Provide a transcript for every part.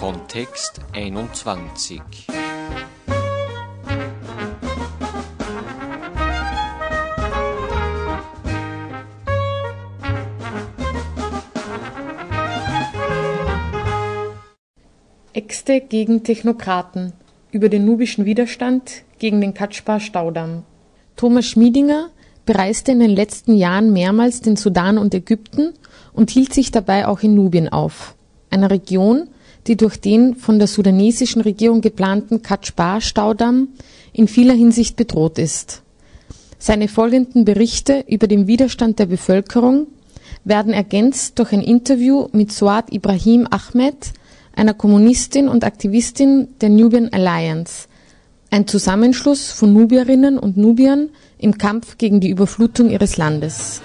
Kontext 21. Äxte gegen Technokraten über den nubischen Widerstand gegen den Katschba-Staudamm. Thomas Schmiedinger bereiste in den letzten Jahren mehrmals den Sudan und Ägypten und hielt sich dabei auch in Nubien auf, einer Region, die durch den von der sudanesischen Regierung geplanten Katschba-Staudamm in vieler Hinsicht bedroht ist. Seine folgenden Berichte über den Widerstand der Bevölkerung werden ergänzt durch ein Interview mit Suad Ibrahim Ahmed, einer Kommunistin und Aktivistin der Nubian Alliance, ein Zusammenschluss von Nubierinnen und Nubiern im Kampf gegen die Überflutung ihres Landes.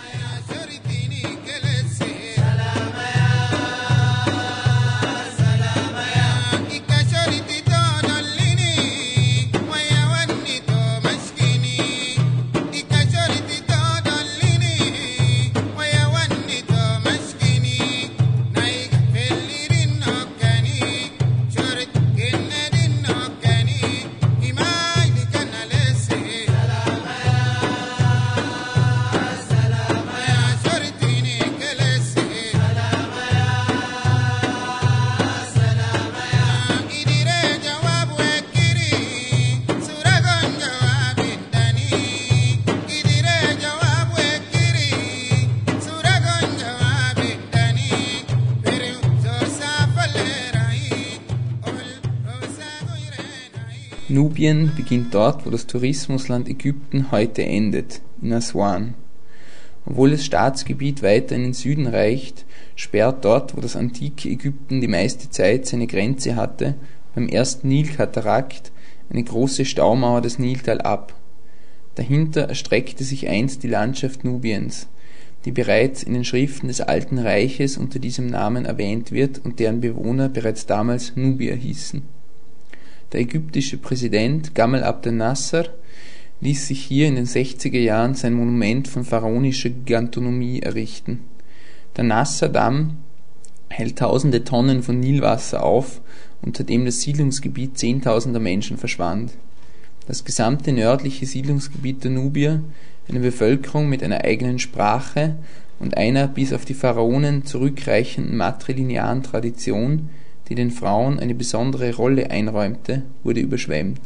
Nubien beginnt dort, wo das Tourismusland Ägypten heute endet, in Aswan. Obwohl das Staatsgebiet weiter in den Süden reicht, sperrt dort, wo das antike Ägypten die meiste Zeit seine Grenze hatte, beim ersten Nilkatarakt eine große Staumauer das Niltal ab. Dahinter erstreckte sich einst die Landschaft Nubiens, die bereits in den Schriften des Alten Reiches unter diesem Namen erwähnt wird und deren Bewohner bereits damals Nubier hießen. Der ägyptische Präsident Gamal Abdel Nasser ließ sich hier in den 60er Jahren sein Monument von pharaonischer Gigantonomie errichten. Der Nasser-Damm hält tausende Tonnen von Nilwasser auf, unter dem das Siedlungsgebiet zehntausender Menschen verschwand. Das gesamte nördliche Siedlungsgebiet der Nubier, eine Bevölkerung mit einer eigenen Sprache und einer bis auf die Pharaonen zurückreichenden matrilinearen Tradition, die den Frauen eine besondere Rolle einräumte, wurde überschwemmt.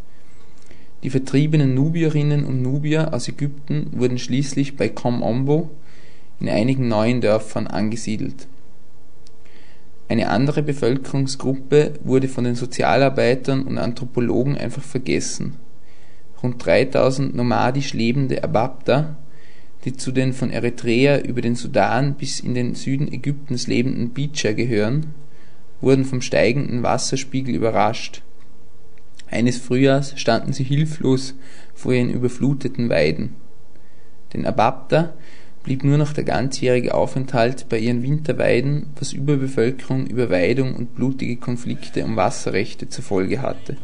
Die vertriebenen Nubierinnen und Nubier aus Ägypten wurden schließlich bei Kom Ombo in einigen neuen Dörfern angesiedelt. Eine andere Bevölkerungsgruppe wurde von den Sozialarbeitern und Anthropologen einfach vergessen. Rund 3000 nomadisch lebende Ababda, die zu den von Eritrea über den Sudan bis in den Süden Ägyptens lebenden Beecher gehören, wurden vom steigenden Wasserspiegel überrascht. Eines Frühjahrs standen sie hilflos vor ihren überfluteten Weiden. Den Ababda blieb nur noch der ganzjährige Aufenthalt bei ihren Winterweiden, was Überbevölkerung, Überweidung und blutige Konflikte um Wasserrechte zur Folge hatte.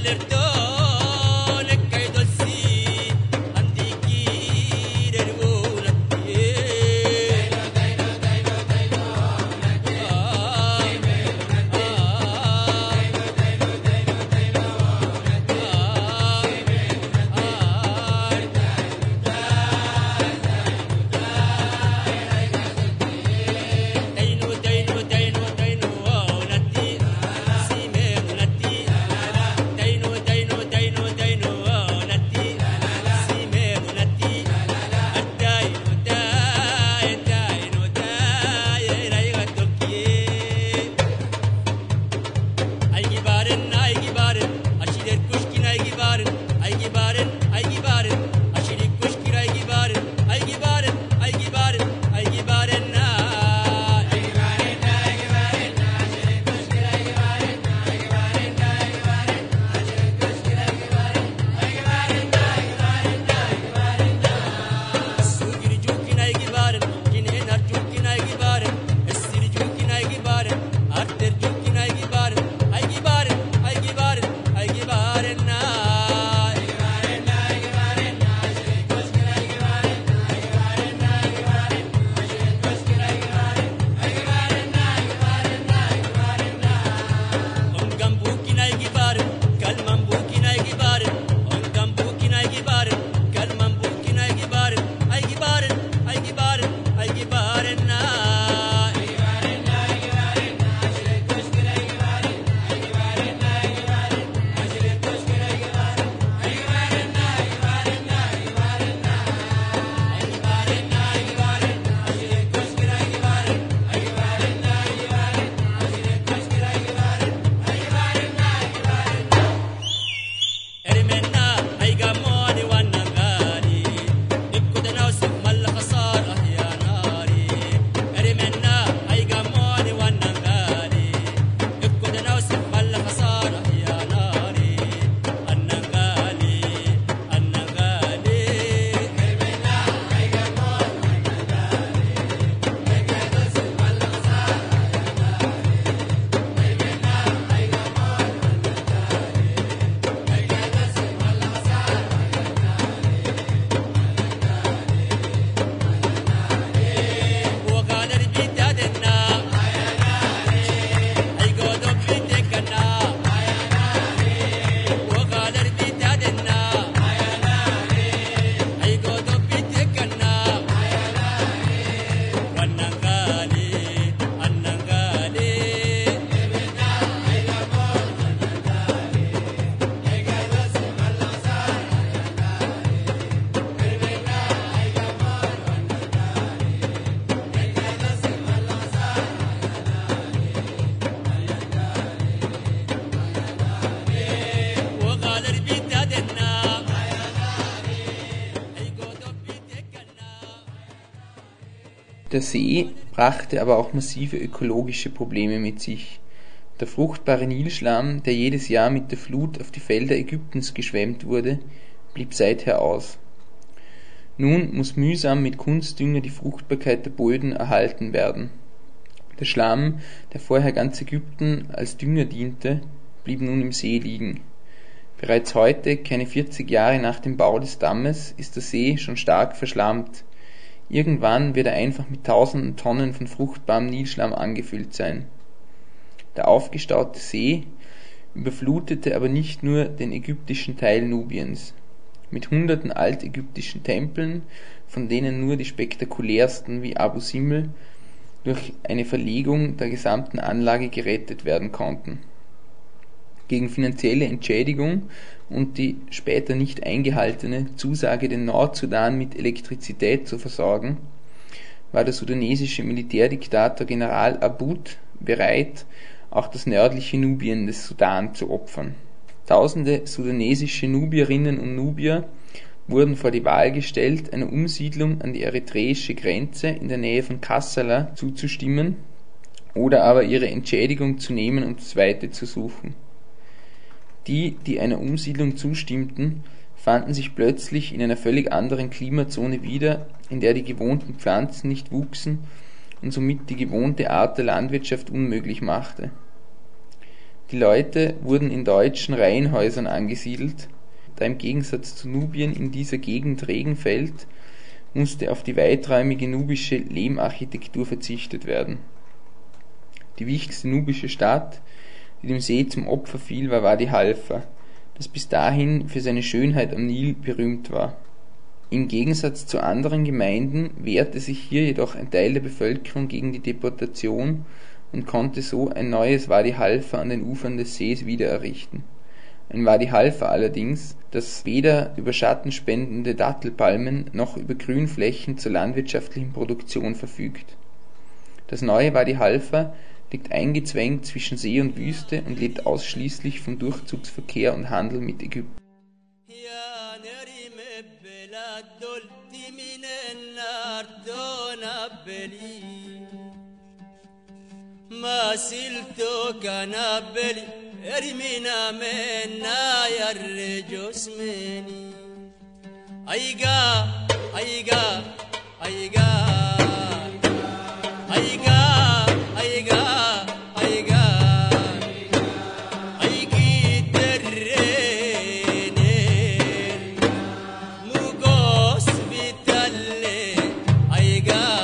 Der See brachte aber auch massive ökologische Probleme mit sich. Der fruchtbare Nilschlamm, der jedes Jahr mit der Flut auf die Felder Ägyptens geschwemmt wurde, blieb seither aus. Nun muss mühsam mit Kunstdünger die Fruchtbarkeit der Böden erhalten werden. Der Schlamm, der vorher ganz Ägypten als Dünger diente, blieb nun im See liegen. Bereits heute, keine 40 Jahre nach dem Bau des Dammes, ist der See schon stark verschlammt. Irgendwann wird er einfach mit tausenden Tonnen von fruchtbarem Nilschlamm angefüllt sein. Der aufgestaute See überflutete aber nicht nur den ägyptischen Teil Nubiens. Mit hunderten altägyptischen Tempeln, von denen nur die spektakulärsten wie Abu Simbel durch eine Verlegung der gesamten Anlage gerettet werden konnten. Gegen finanzielle Entschädigung und die später nicht eingehaltene Zusage, den Nordsudan mit Elektrizität zu versorgen, war der sudanesische Militärdiktator General Aboud bereit, auch das nördliche Nubien des Sudan zu opfern. Tausende sudanesische Nubierinnen und Nubier wurden vor die Wahl gestellt, einer Umsiedlung an die eritreische Grenze in der Nähe von Kassala zuzustimmen oder aber ihre Entschädigung zu nehmen und das Weite zu suchen. Die einer Umsiedlung zustimmten, fanden sich plötzlich in einer völlig anderen Klimazone wieder, in der die gewohnten Pflanzen nicht wuchsen und somit die gewohnte Art der Landwirtschaft unmöglich machte. Die Leute wurden in deutschen Reihenhäusern angesiedelt. Da im Gegensatz zu Nubien in dieser Gegend Regen fällt, musste auf die weiträumige nubische Lehmarchitektur verzichtet werden. Die wichtigste nubische Stadt, die dem See zum Opfer fiel, war Wadi Halfa, das bis dahin für seine Schönheit am Nil berühmt war. Im Gegensatz zu anderen Gemeinden wehrte sich hier jedoch ein Teil der Bevölkerung gegen die Deportation und konnte so ein neues Wadi Halfa an den Ufern des Sees wiedererrichten. Ein Wadi Halfa allerdings, das weder über schattenspendende Dattelpalmen noch über Grünflächen zur landwirtschaftlichen Produktion verfügt. Das neue Wadi Halfa liegt eingezwängt zwischen See und Wüste und lebt ausschließlich vom Durchzugsverkehr und Handel mit Ägypten. ما سلتو كنابلي ارمينا منا يرجو اسمني ايغا ايغا ايغا ايغا ايغا ايغا ايغي تريني موغوس بيتالي ايغا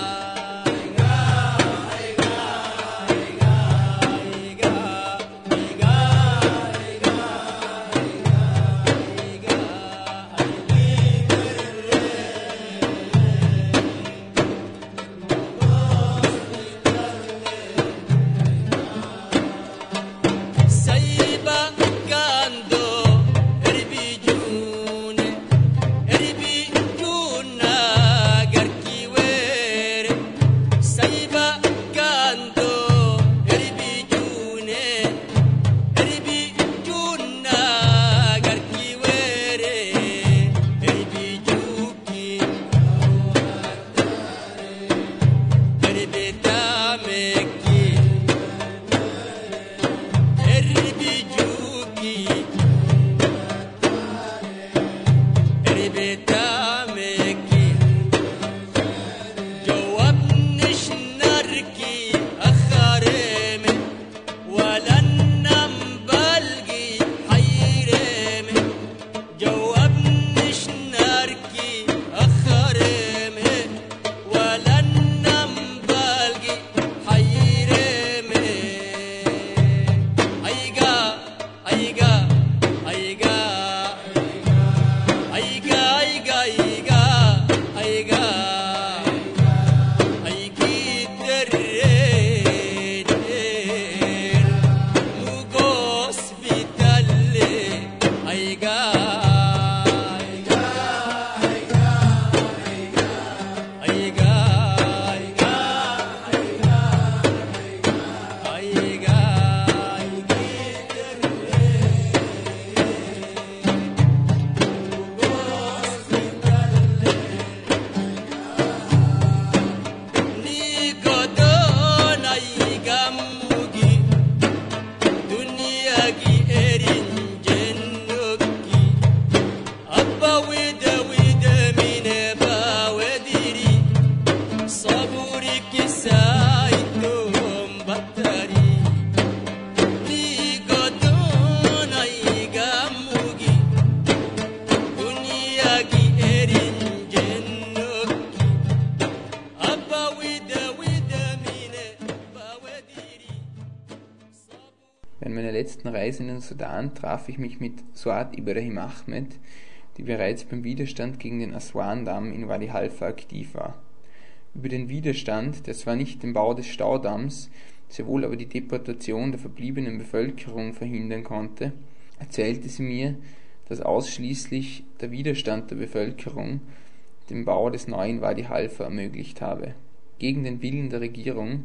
Während meiner letzten Reise in den Sudan traf ich mich mit Suad Ibrahim Ahmed, die bereits beim Widerstand gegen den Aswan-Damm in Wadi Halfa aktiv war. Über den Widerstand, der zwar nicht den Bau des Staudamms, sehr wohl aber die Deportation der verbliebenen Bevölkerung verhindern konnte, erzählte sie mir, dass ausschließlich der Widerstand der Bevölkerung den Bau des neuen Wadi Halfa ermöglicht habe. Gegen den Willen der Regierung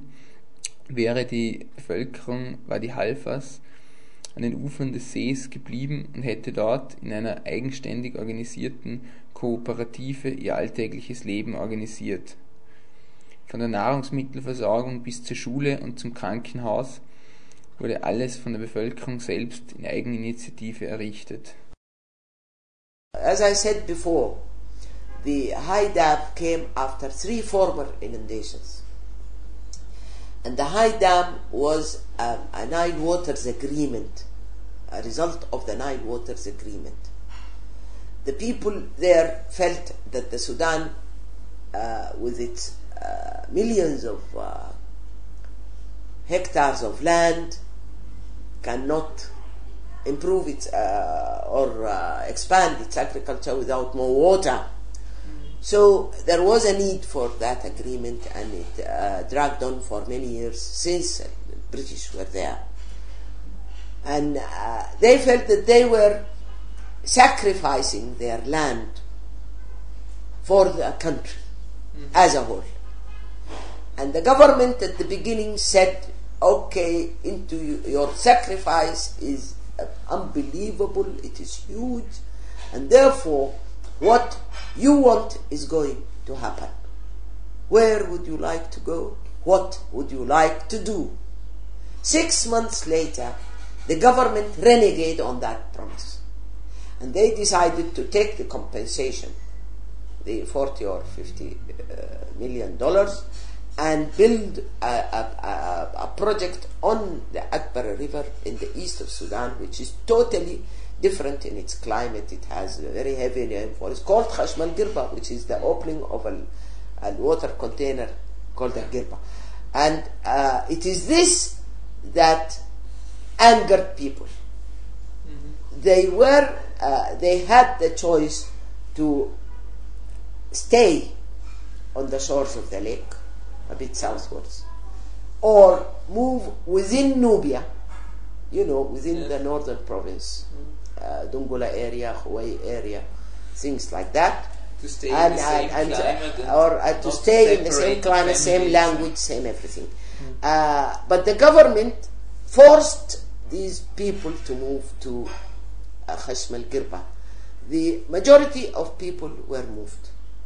wäre die Bevölkerung Wadi Halfas an den Ufern des Sees geblieben und hätte dort in einer eigenständig organisierten Kooperative ihr alltägliches Leben organisiert. Von der Nahrungsmittelversorgung bis zur Schule und zum Krankenhaus wurde alles von der Bevölkerung selbst in Eigeninitiative errichtet. As I said before, the High Dam came after 3 former inundations. And the high dam was a Nile Waters agreement, a result of the Nile Waters agreement. The people there felt that the Sudan, with its millions of hectares of land, cannot improve its or expand its agriculture without more water. So there was a need for that agreement, and it dragged on for many years since the British were there. And they felt that they were sacrificing their land for the country as a whole. And the government at the beginning said, okay, into your sacrifice is unbelievable, it is huge, and therefore what you want is going to happen. Where would you like to go? What would you like to do? 6 months later, the government renegade on that promise, and they decided to take the compensation, the 40 or 50 million dollars, and build a project on the Akbara River in the east of Sudan, which is totally different in its climate. It has a very heavy rainfall. It's called Khashmal Girba, which is the opening of a water container called a Girba. And it is this that angered people. They had the choice to stay on the shores of the lake, a bit southwards, or move within Nubia, within the northern province, Dungula area, Huwai area, things like that. To stay in the same climate, or to stay in the same climate, same language, same everything. But the government forced these people to move to Khashmal Girba. The majority of people were moved.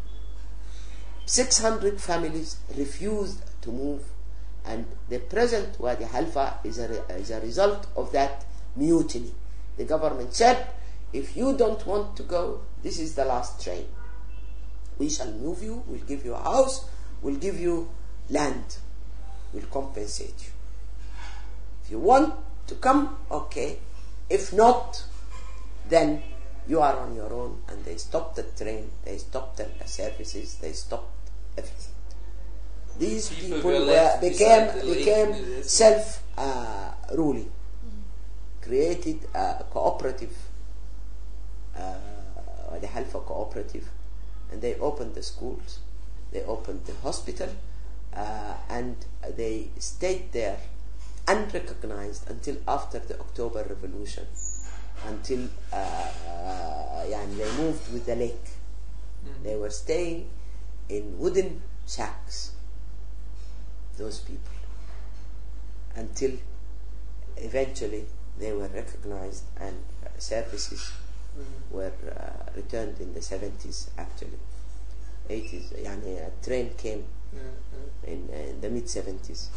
600 families refused to move, and the present Wadi Halfa is a result of that mutiny. The government said, if you don't want to go, this is the last train. We shall move you, we'll give you a house, we'll give you land, we'll compensate you. If you want to come, okay. If not, then you are on your own. And they stopped the train, they stopped the services, they stopped everything. These people became self-ruling, created a cooperative, the Halfa cooperative, and they opened the schools, they opened the hospital, and they stayed there unrecognized until after the October Revolution, until they moved with the lake. They were staying in wooden shacks, those people, until eventually they were recognized and services were returned in the 70s, actually 80s. A train came in the mid 70s.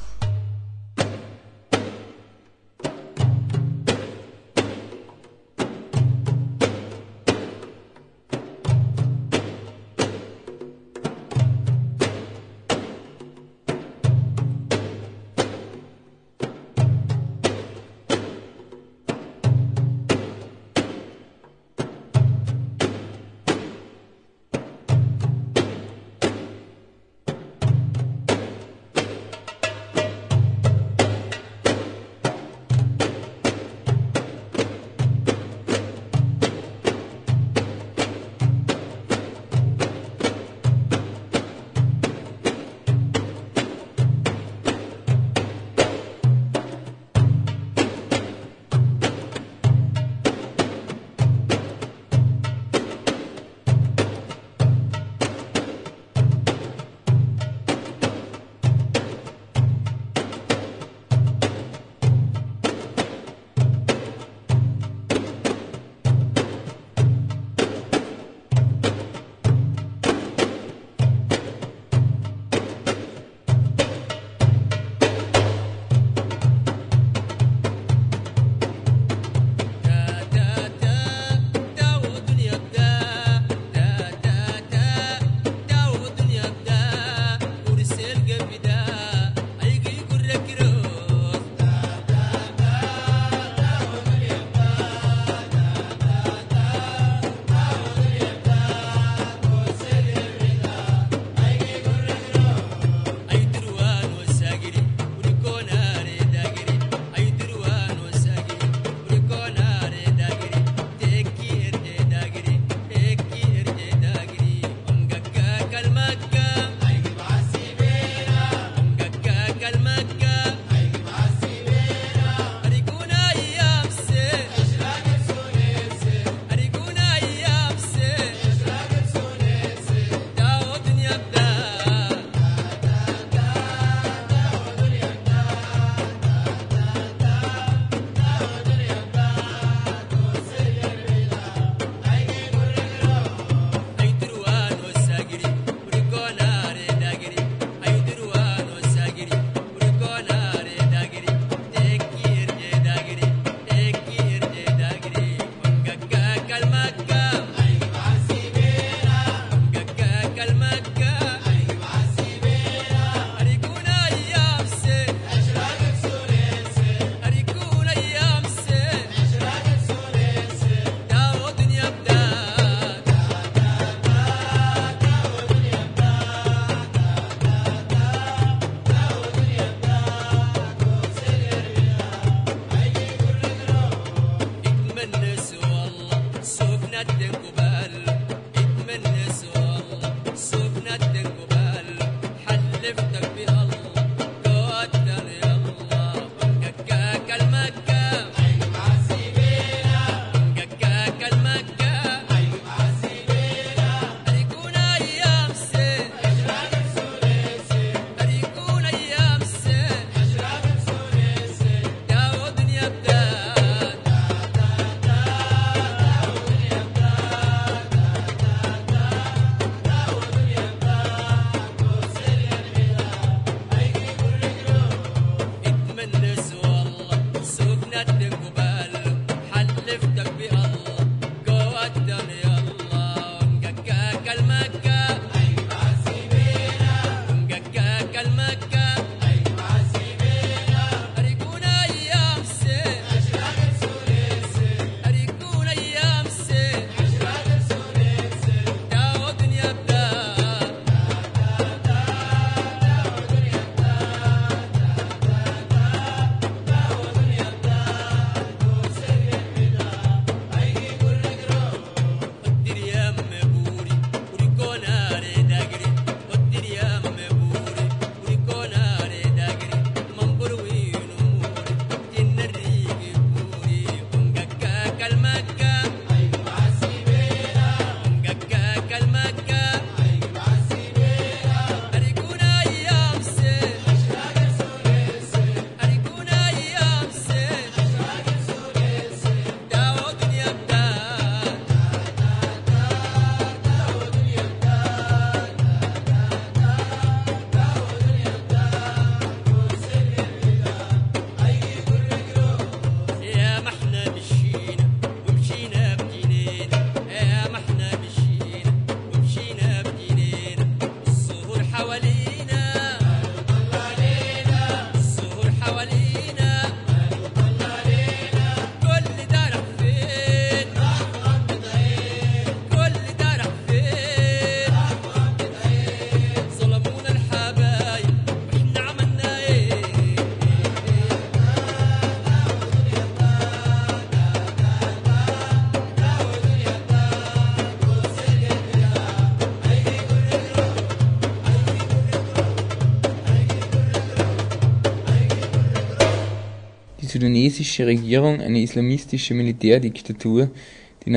Die sudanesische Regierung, eine islamistische Militärdiktatur, die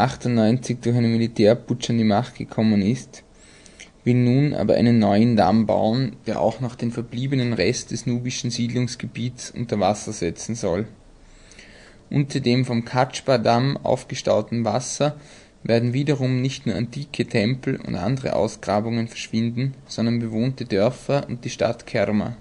1998 durch einen Militärputsch an die Macht gekommen ist, will nun aber einen neuen Damm bauen, der auch noch den verbliebenen Rest des nubischen Siedlungsgebiets unter Wasser setzen soll. Unter dem vom Katschba-Damm aufgestauten Wasser werden wiederum nicht nur antike Tempel und andere Ausgrabungen verschwinden, sondern bewohnte Dörfer und die Stadt Kerma.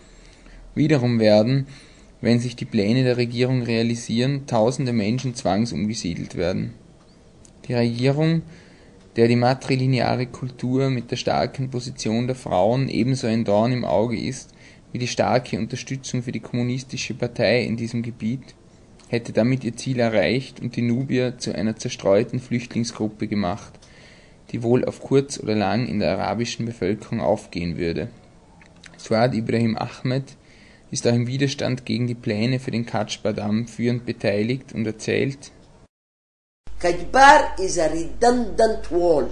Wiederum werden, wenn sich die Pläne der Regierung realisieren, tausende Menschen zwangsumgesiedelt werden. Die Regierung, der die matrilineare Kultur mit der starken Position der Frauen ebenso ein Dorn im Auge ist wie die starke Unterstützung für die kommunistische Partei in diesem Gebiet, hätte damit ihr Ziel erreicht und die Nubier zu einer zerstreuten Flüchtlingsgruppe gemacht, die wohl auf kurz oder lang in der arabischen Bevölkerung aufgehen würde. Suad Ibrahim Ahmed ist auch im Widerstand gegen die Pläne für den Katschba-Damm führend beteiligt und erzählt: Kajbar is a redundant wall.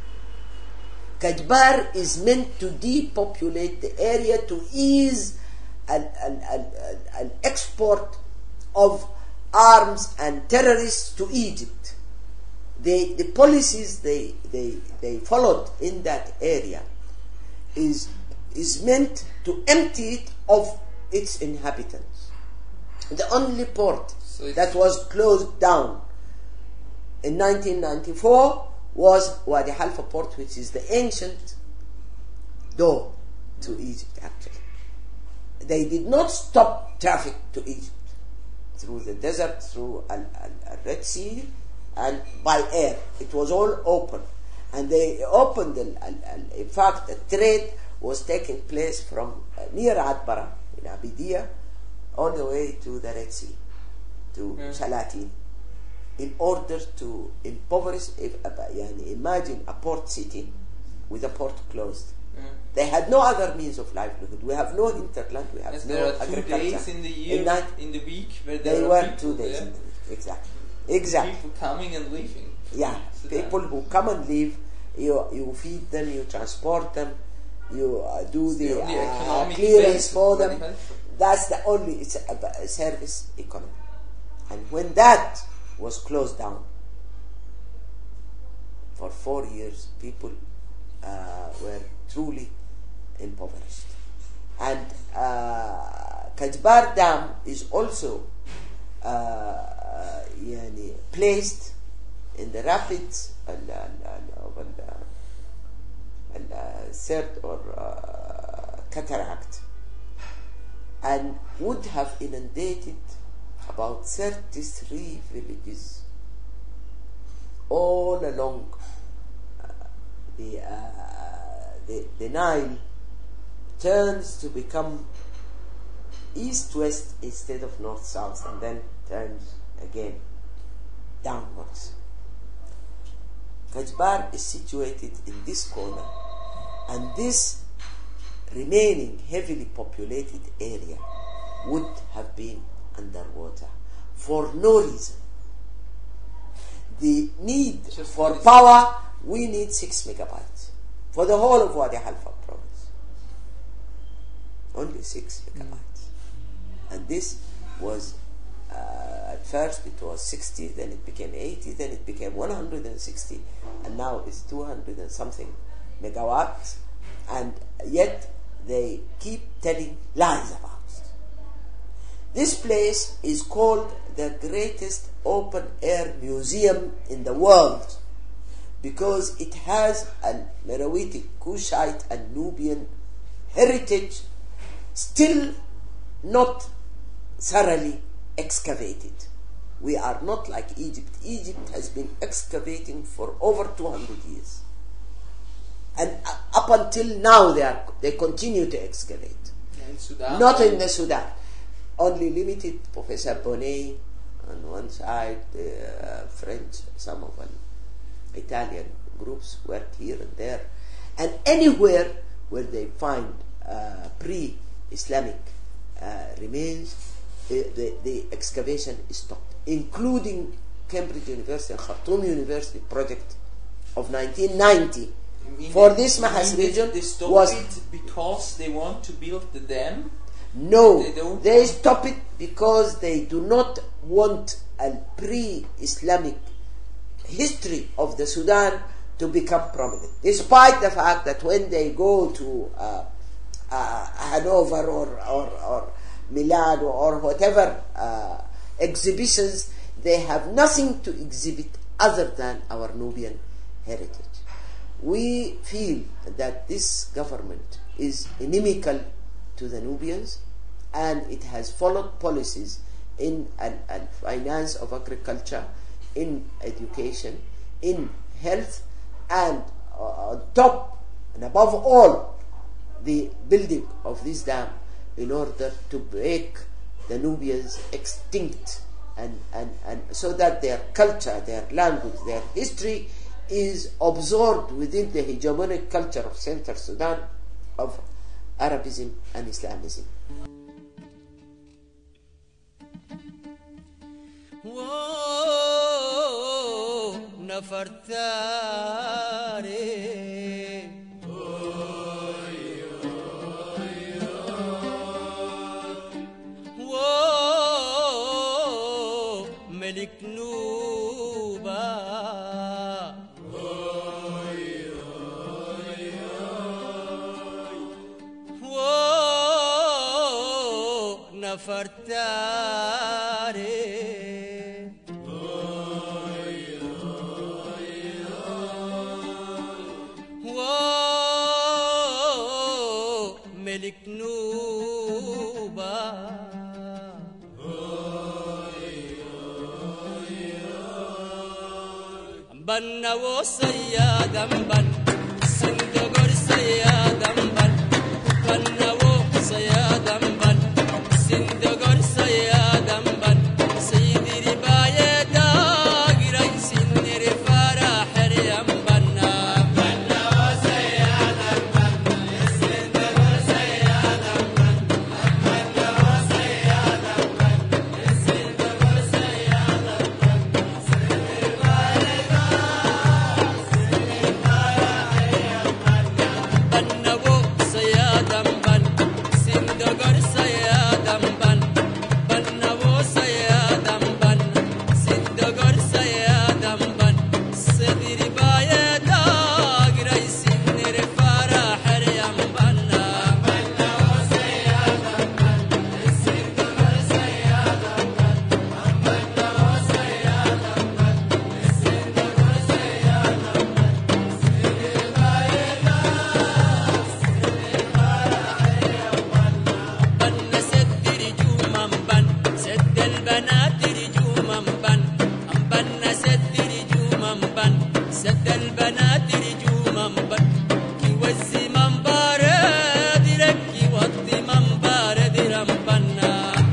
Kajbar is meant to depopulate the area to ease an export of arms and terrorists to Egypt. The policies they followed in that area is meant to empty it of its inhabitants. The only port that was closed down in 1994 was Wadi Halfa port, which is the ancient door to Egypt actually. They did not stop traffic to Egypt through the desert, through Al Red Sea, and by air. It was all open. And they opened, in fact, the trade was taking place from near Adbara, in Abidia, all the way to the Red Sea, to Salatin, in order to impoverish, imagine a port city with a port closed. They had no other means of livelihood. We have no hinterland, we have no there are 2 agriculture. days in the year, in the week, where They there were are people 2 days there. in the week, exactly. People coming and leaving. Yeah, people who come and live, you feed them, you transport them, you do the only economic clearance base for for them. the health. That's the only, it's a service economy. And when that was closed down, for 4 years, people were truly impoverished. And Kajbar Dam is also placed in the rapids third or cataract, and would have inundated about 33 villages all along the Nile. Turns to become east-west instead of north-south, and then turns again downwards. Kajbar is situated in this corner, and this remaining heavily populated area would have been underwater for no reason. The need Just for this. power, we need 6 megabytes for the whole of Wadi Halfa province. Only 6 megabytes. And this was, at first it was 60, then it became 80, then it became 160, and now it's 200 and something megawatts, and yet they keep telling lies about it. This place is called the greatest open air museum in the world because it has a Meroitic, Kushite and Nubian heritage still not thoroughly excavated. We are not like Egypt. Egypt has been excavating for over 200 years. And up until now they continue to excavate. In Sudan. Not in the Sudan. Only limited. Professor Bonnet on one side, French, some of them Italian groups work here and there. And anywhere where they find pre-Islamic remains, the excavation is stopped, including Cambridge University and Khartoum University project of 1990 for this Mahas region They stop was it because they want to build the dam. no. They don't They want- stop it because they do not want a pre-Islamic history of the Sudan to become prominent, despite the fact that when they go to Hanover or Milan or whatever exhibitions, they have nothing to exhibit other than our Nubian heritage. We feel that this government is inimical to the Nubians, and it has followed policies in finance of agriculture, in education, in health, and on top and above all, the building of this dam in order to break the Nubians extinct and so that their culture, their language, their history is absorbed within the hegemonic culture of Central Sudan of Arabism and Islamism. Whoa, Nafartare. Whoa, Melik Nuba. Whoa, Nafartare. Whoa, Melik Nuba. Banna wo sayyadan ban, sindogor sayyadan ban. Banna wo sayyadan ban, sindogor sayyadan ban. Sayyidi baye dagiray sinir farah riyam banna. Banna wo sayyadan ban, sindogor sayyadan ban. Banna wo sayyadan ban, sindogor sayyadan ban. Sayyidi baye dagiray بن سد البنات رجوما بن كي وزي من بارد ركي وطي من بارد رمبنا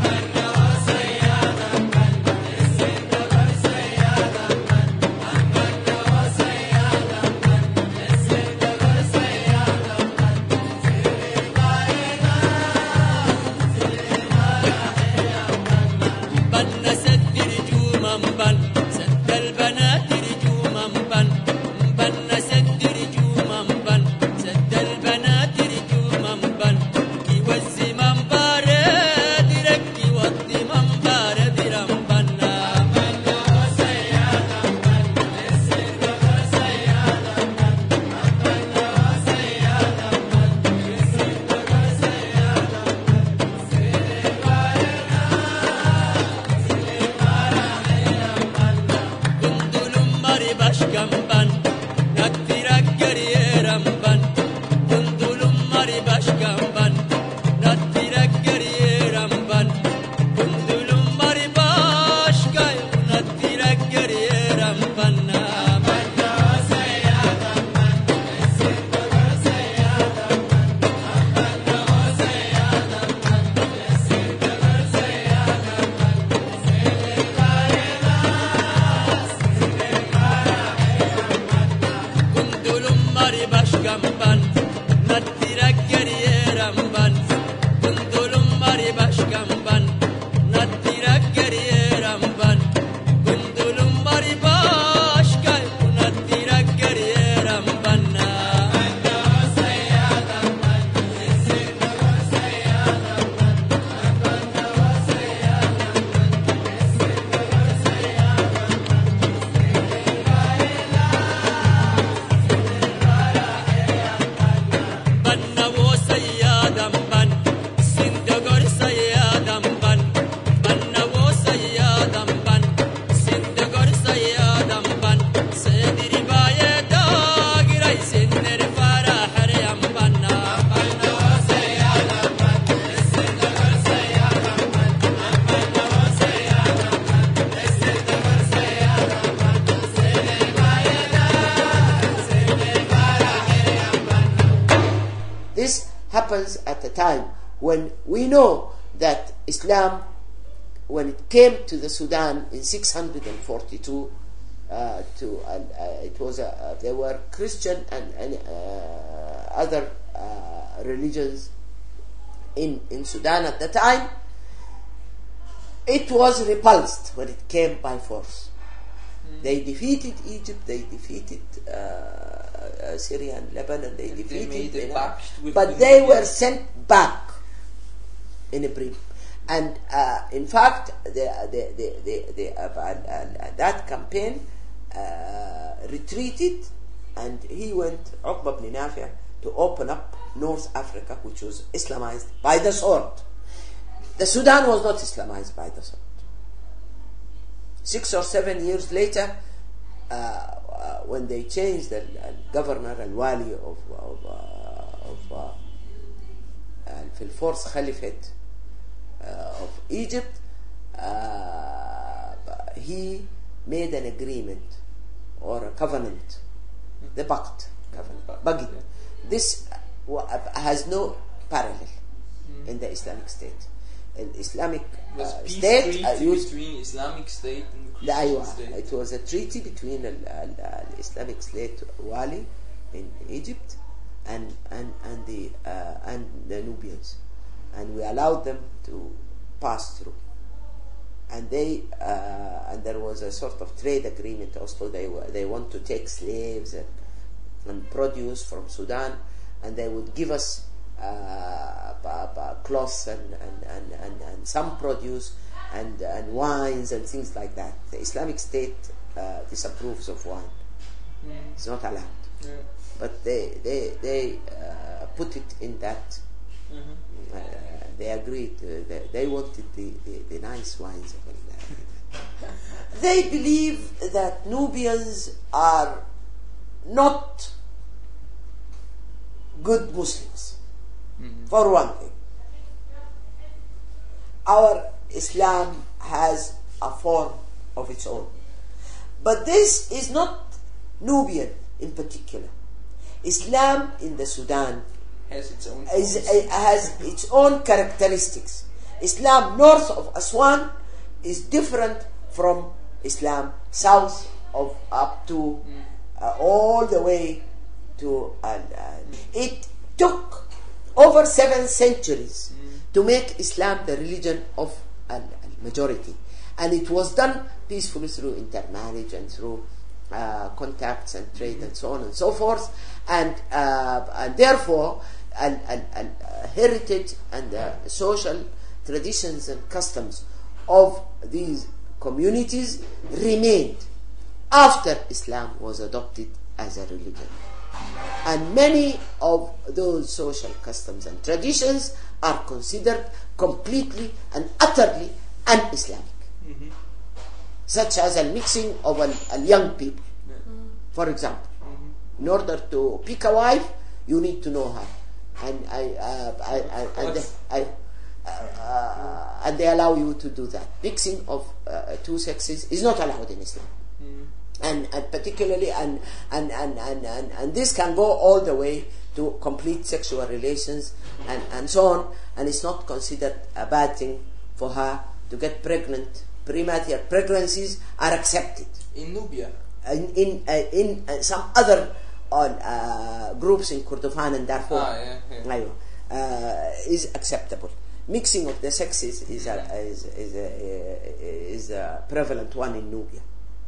This happens at a time when we know that Islam, when it came to the Sudan in 642, it was there were Christian and other religions in Sudan at the time. It was repulsed when it came by force. They defeated Egypt, they defeated Syria and Lebanon, they defeated Iraq, but they were sent back in a brief. And in fact, that campaign retreated, and he went, Uqba ibn Nafi', to open up North Africa, which was Islamized by the sword. The Sudan was not Islamized by the sword. 6 or 7 years later, when they changed the governor al-Wali of the fourth Caliphate of Egypt, he made an agreement or a covenant, the Baqt covenant. This has no parallel in the Islamic State. Islamic State between Islamic State and Christian State. It was a treaty between the Islamic State Wali in Egypt and the Nubians, and we allowed them to pass through. And there was a sort of trade agreement also. They want to take slaves and produce from Sudan, and they would give us cloths and some produce and wines and things like that. The Islamic State disapproves of wine. It's not allowed. But they put it in that. They agreed. They wanted the nice wines. They believe that Nubians are not good Muslims, for one thing. Our Islam has a form of its own. But this is not Nubian in particular. Islam in the Sudan Has its own has its own characteristics. Islam north of Aswan is different from Islam south of up to all the way to it took over 7 centuries to make Islam the religion of majority, and it was done peacefully through intermarriage and through contacts and trade and so on and so forth, and therefore heritage and social traditions and customs of these communities remained after Islam was adopted as a religion. And many of those social customs and traditions are considered completely and utterly un-Islamic. Such as a mixing of a young people. For example, in order to pick a wife, you need to know her. And they allow you to do that. Mixing of two sexes is not allowed in Islam. And particularly, and this can go all the way to complete sexual relations and so on, and it's not considered a bad thing for her to get pregnant. Premature pregnancies are accepted. in Nubia. In some other groups in Kordofan and Darfur is acceptable. Mixing of the sexes is a prevalent one in Nubia.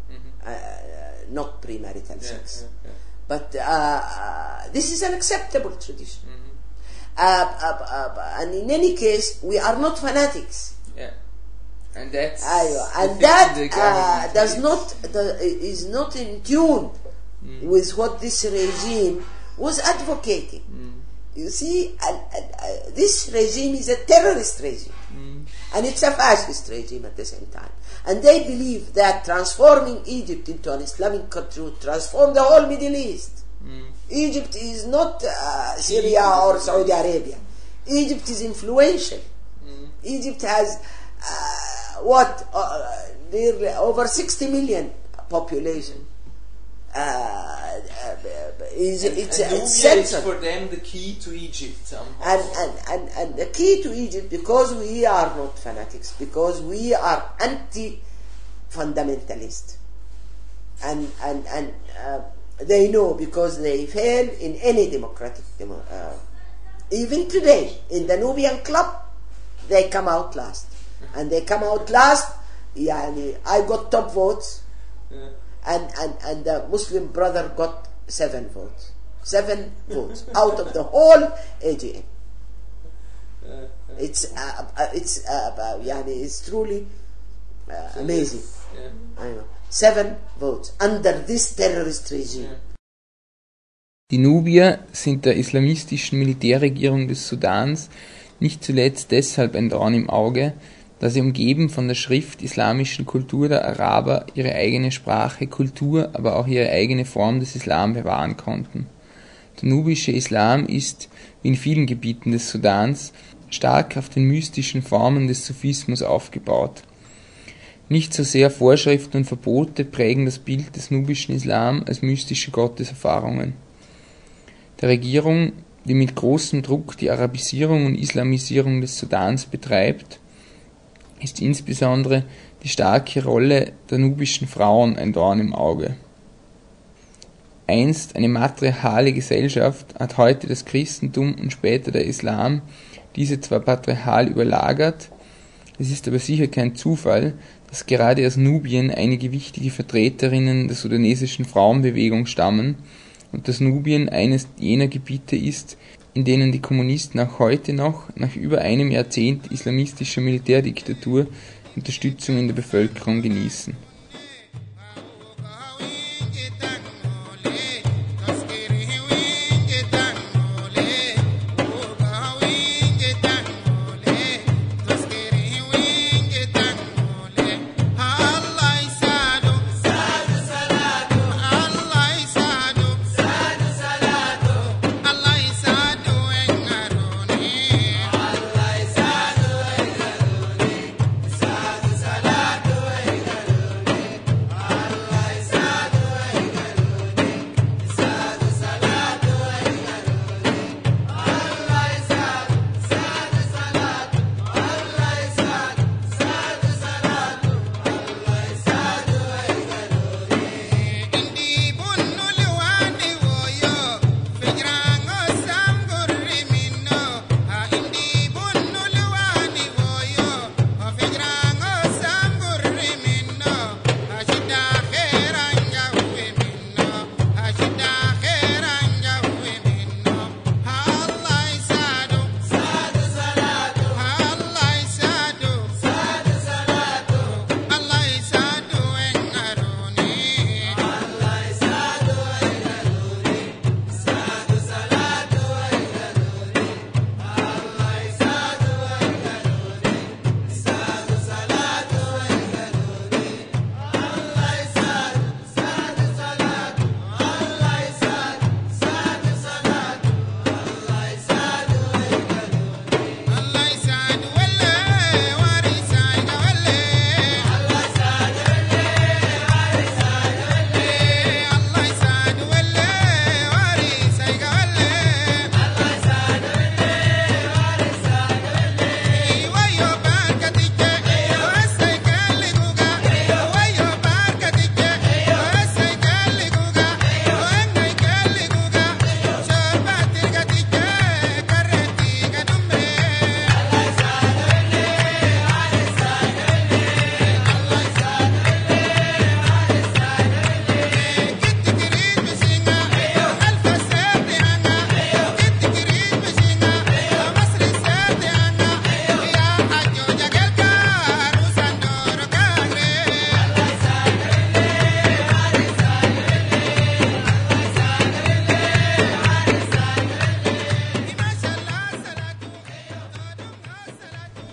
Not premarital sex. But this is an acceptable tradition. And in any case, we are not fanatics. And that's is not in tune with what this regime was advocating. You see, this regime is a terrorist regime, and it's a fascist regime at the same time. And they believe that transforming Egypt into an Islamic country would transform the whole Middle East. Egypt is not Syria or Saudi Arabia. Egypt is influential. Egypt has nearly over 60 million population. It's central for them the key to Egypt somehow. And the key to Egypt, because we are not fanatics, because we are anti-fundamentalist, and they know, because they fail in any democratic even today in the Nubian club they come out last, and they come out last. I got top votes, and the Muslim brother got 7 votes. 7 votes out of the whole AGM. It's truly amazing. 7 votes under this terrorist regime. Die Nubier sind der islamistischen Militärregierung des Sudans nicht zuletzt deshalb ein Dorn im Auge, da sie umgeben von der Schrift islamischen Kultur der Araber ihre eigene Sprache, Kultur, aber auch ihre eigene Form des Islam bewahren konnten. Der nubische Islam ist, wie in vielen Gebieten des Sudans, stark auf den mystischen Formen des Sufismus aufgebaut. Nicht so sehr Vorschriften und Verbote prägen das Bild des nubischen Islam als mystische Gotteserfahrungen. Der Regierung, die mit großem Druck die Arabisierung und Islamisierung des Sudans betreibt, ist insbesondere die starke Rolle der nubischen Frauen ein Dorn im Auge. Einst eine matriarchale Gesellschaft hat heute das Christentum und später der Islam diese zwar patriarchal überlagert, es ist aber sicher kein Zufall, dass gerade aus Nubien einige wichtige Vertreterinnen der sudanesischen Frauenbewegung stammen und dass Nubien eines jener Gebiete ist, in denen die Kommunisten auch heute noch, nach über einem Jahrzehnt islamistischer Militärdiktatur, Unterstützung in der Bevölkerung genießen.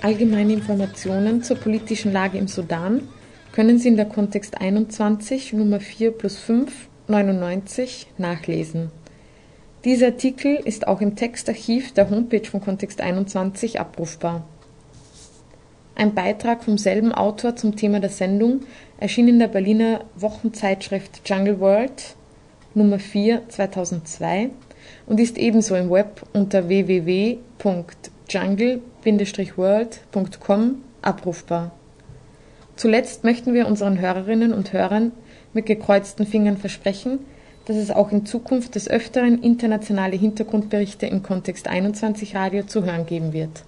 Allgemeine Informationen zur politischen Lage im Sudan können Sie in der Kontext 21 Nummer 4+5 99 nachlesen. Dieser Artikel ist auch im Textarchiv der Homepage von Kontext 21 abrufbar. Ein Beitrag vom selben Autor zum Thema der Sendung erschien in der Berliner Wochenzeitschrift Jungle World Nummer 4 2002 und ist ebenso im Web unter www.jungle-world.com abrufbar. Zuletzt möchten wir unseren Hörerinnen und Hörern mit gekreuzten Fingern versprechen, dass es auch in Zukunft des Öfteren internationale Hintergrundberichte im Kontext 21 Radio zu hören geben wird.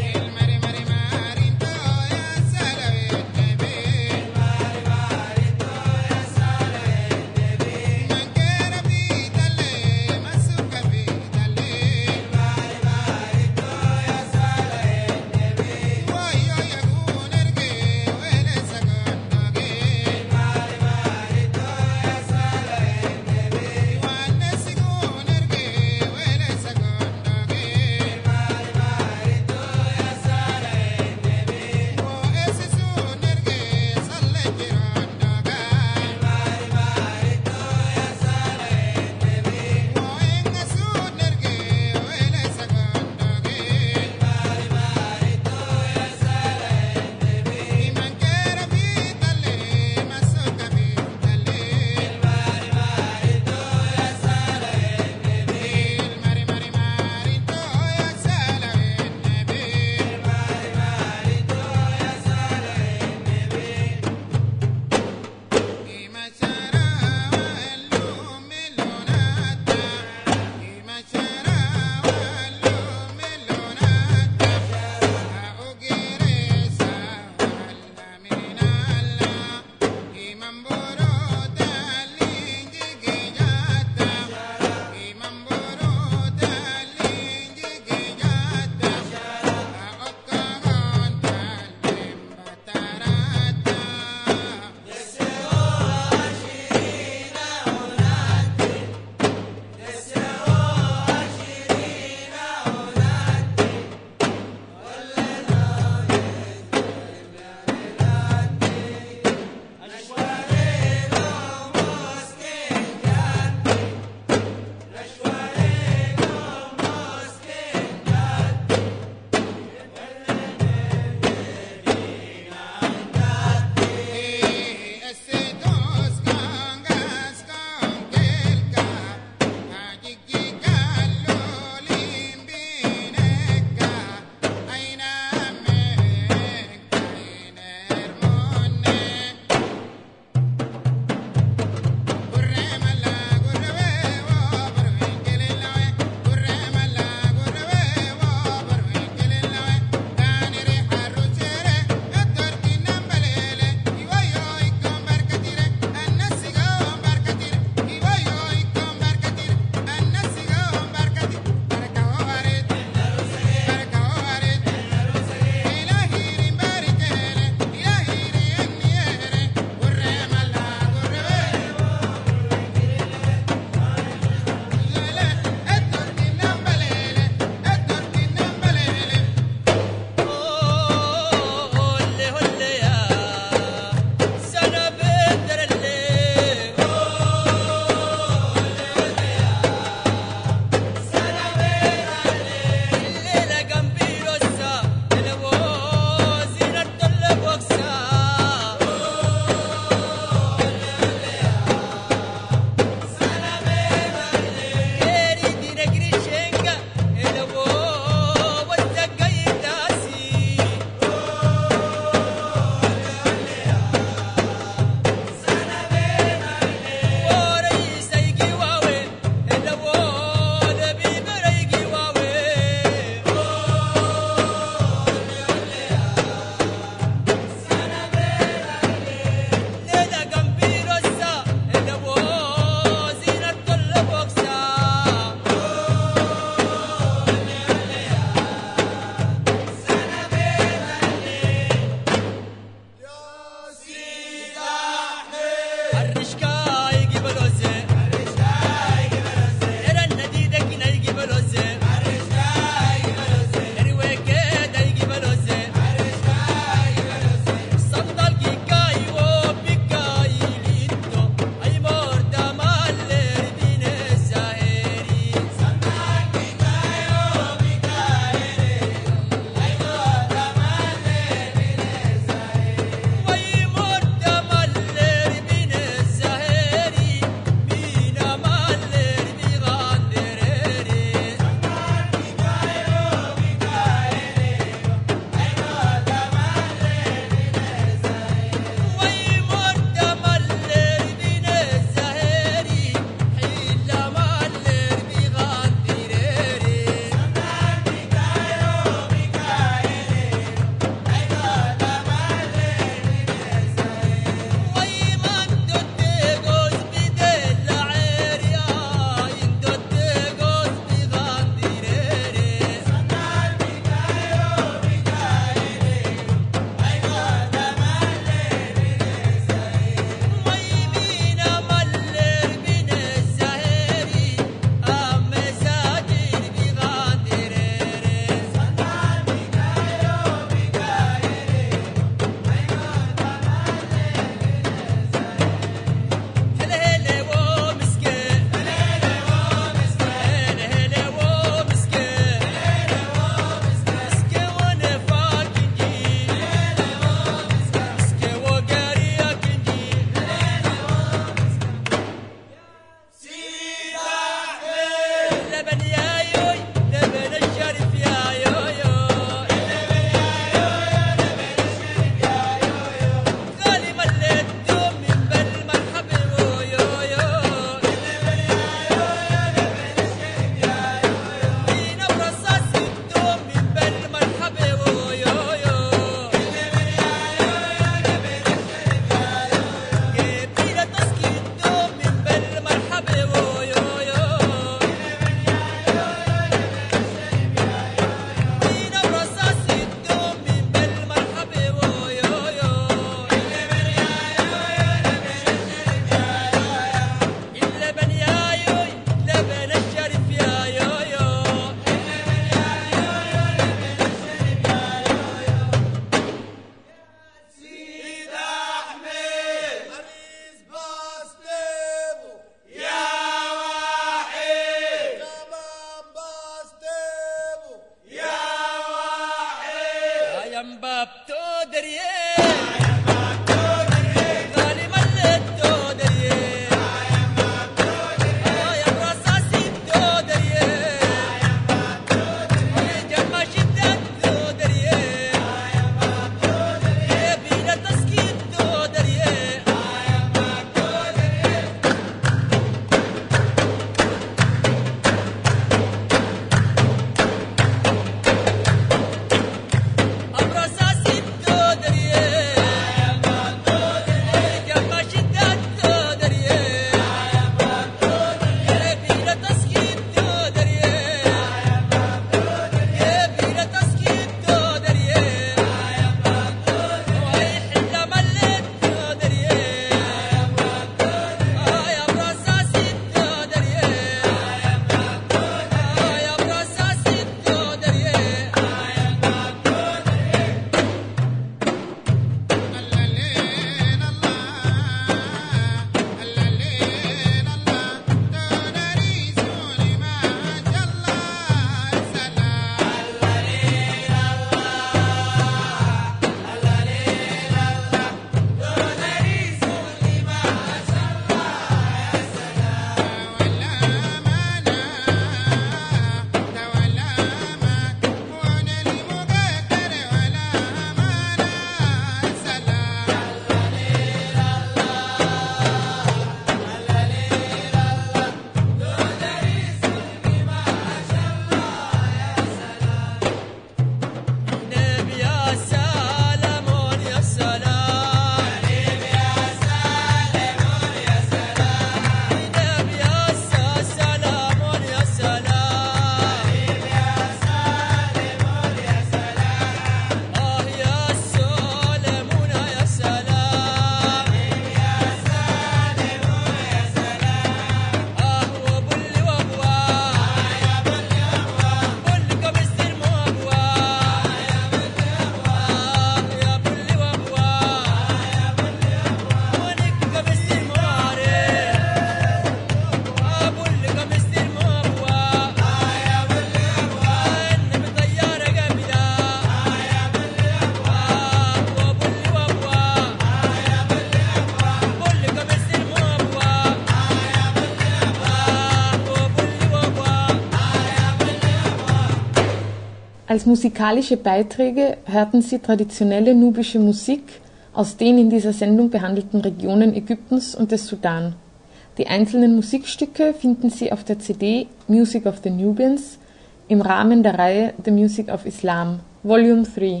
Als musikalische Beiträge hörten Sie traditionelle nubische Musik aus den in dieser Sendung behandelten Regionen Ägyptens und des Sudan. Die einzelnen Musikstücke finden Sie auf der CD Music of the Nubians im Rahmen der Reihe The Music of Islam, Volume 3.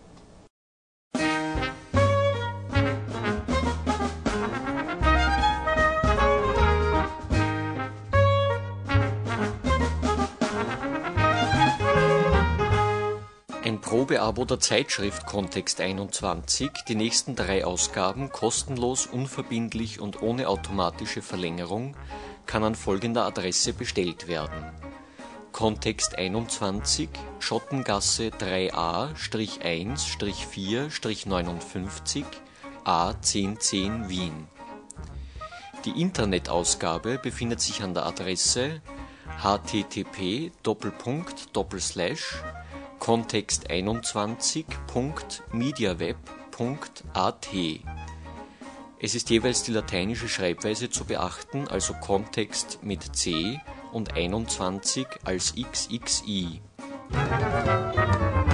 Ein Probeabo der Zeitschrift Kontext 21, die nächsten 3 Ausgaben kostenlos, unverbindlich und ohne automatische Verlängerung, kann an folgender Adresse bestellt werden: Kontext 21, Schottengasse 3a-1-4-59 A1010 Wien. Die Internetausgabe befindet sich an der Adresse http://kontext21.mediaweb.at. Es ist jeweils die lateinische Schreibweise zu beachten, also Kontext mit C und 21 als XXI.